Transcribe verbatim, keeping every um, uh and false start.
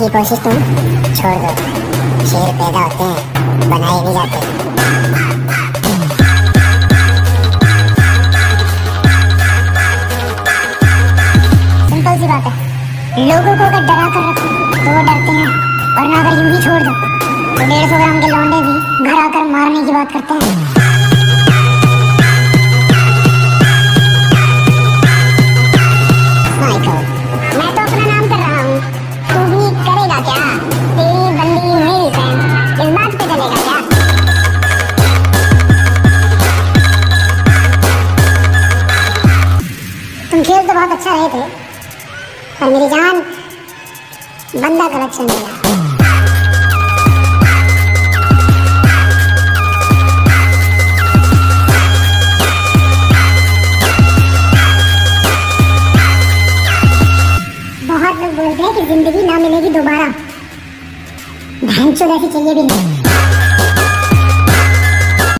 की कोशिश तुम छोड़ दो। शेर पैदा होते हैं, बनाए नहीं जाते। सिंपल सी बात है, लोगों को अगर डरा कर रखो तो वो डरते हैं, वरना अगर यूं ही छोड़ दो तो डेढ़ सौ ग्राम के लौंडे भी घर आकर मारने की बात करते हैं। मैं तो अपना नाम कर रहा हूँ, तू भी करेगा क्या? तेरी बंदी मेरी फैन, इस बात पे चलेगा क्या? तुम खेल तो बहुत अच्छा रहे थे, पर मेरी जान बंदा गलत चल गया। बहुत लोग बोलते हैं कि जिंदगी ना मिलेगी दोबारा, भैंचोद ऐसी चाहिए भी नहीं।